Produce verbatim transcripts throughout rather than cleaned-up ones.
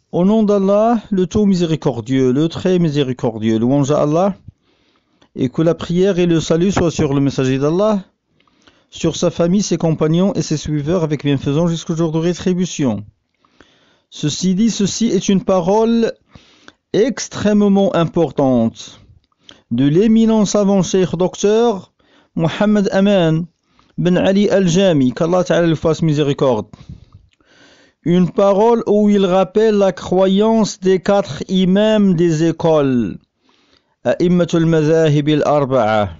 Au nom d'Allah, le tout miséricordieux, le très miséricordieux, louange à Allah, et que la prière et le salut soient sur le messager d'Allah, sur sa famille, ses compagnons et ses suiveurs avec bienfaisance jusqu'au jour de rétribution. Ceci dit, ceci est une parole extrêmement importante de l'éminent savant cheikh docteur Mohammed Aman Ben Ali Al-Jami, qu'Allah Ta'ala le fasse miséricorde. Une parole où il rappelle la croyance des quatre imams des écoles, A'immatul Madhahib al-Arba'a.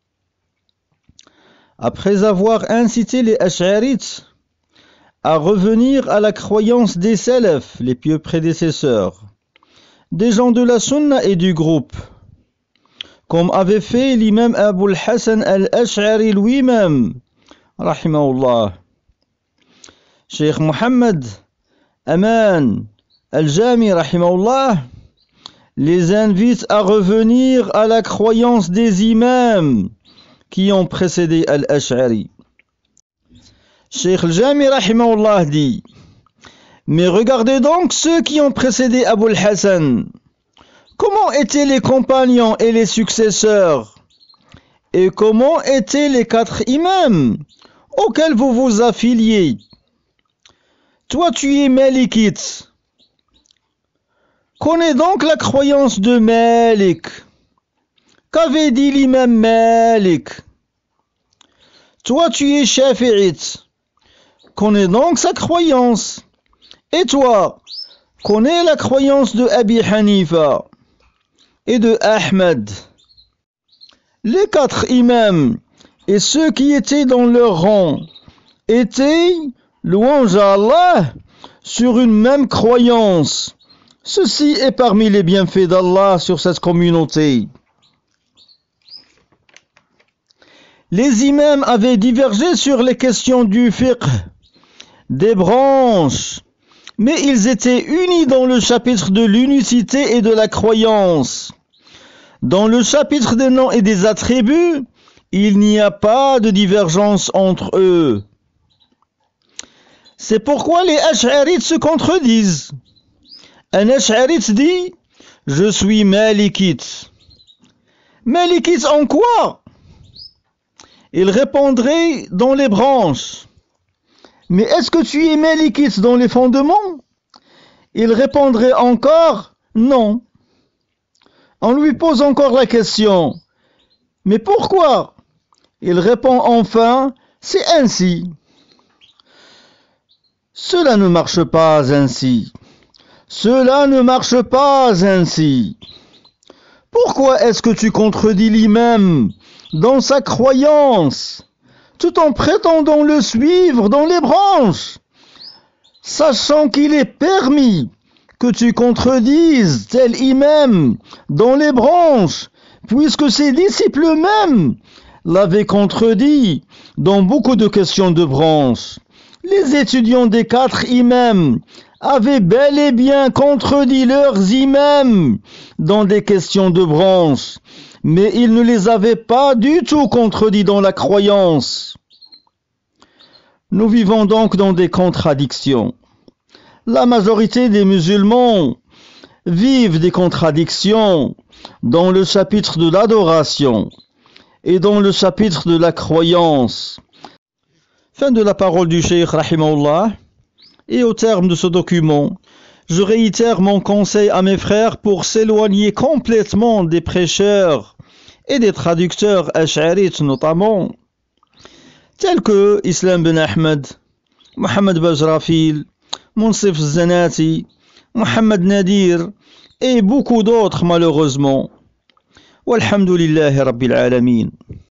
Après avoir incité les Ash'arites à revenir à la croyance des Salaf, les pieux prédécesseurs, des gens de la Sunna et du groupe, comme avait fait l'imam Abu al-Hassan al-Ash'ari lui-même, rahimahullah. Cheikh Mohammed Aman al-Jami, rahimahullah, les invite à revenir à la croyance des imams qui ont précédé al-Ash'ari. Cheikh al-Jami, rahimahullah, dit: mais regardez donc ceux qui ont précédé Abu al-Hassan. Comment étaient les compagnons et les successeurs? Et comment étaient les quatre imams auxquels vous vous affiliez? Toi, tu es malikite. Connais donc la croyance de Malik. Qu'avait dit l'imam Malik? Toi, tu es shafi'ite. Connais donc sa croyance. Et toi, connais la croyance de Abi Hanifa et de Ahmed. Les quatre imams et ceux qui étaient dans leur rang étaient, louange à Allah, sur une même croyance. Ceci est parmi les bienfaits d'Allah sur cette communauté. Les imams avaient divergé sur les questions du fiqh, des branches, mais ils étaient unis dans le chapitre de l'unicité et de la croyance. Dans le chapitre des noms et des attributs, il n'y a pas de divergence entre eux. C'est pourquoi les Ash'arites se contredisent. Un Ash'arite dit: je suis malikite. Malikite en quoi? Il répondrait: dans les branches. Mais est-ce que tu es malikite dans les fondements? Il répondrait encore: non. On lui pose encore la question: mais pourquoi? Il répond enfin: c'est ainsi. Cela ne marche pas ainsi. Cela ne marche pas ainsi. Pourquoi est-ce que tu contredis l'imam dans sa croyance, tout en prétendant le suivre dans les branches, sachant qu'il est permis que tu contredises tel imam dans les branches, puisque ses disciples mêmes l'avaient contredit dans beaucoup de questions de branches. Les étudiants des quatre imams avaient bel et bien contredit leurs imams dans des questions de branches, mais ils ne les avaient pas du tout contredits dans la croyance. Nous vivons donc dans des contradictions. La majorité des musulmans vivent des contradictions dans le chapitre de l'adoration et dans le chapitre de la croyance. Fin de la parole du cheikh rahimahullah. Et au terme de ce document, je réitère mon conseil à mes frères pour s'éloigner complètement des prêcheurs et des traducteurs ash'arites notamment, tels que Islam Ben Ahmed, Mohamed Bajrafil, Monsif Zanati, Mohamed Nadir et beaucoup d'autres malheureusement. Walhamdulillahi Rabbil Alamin.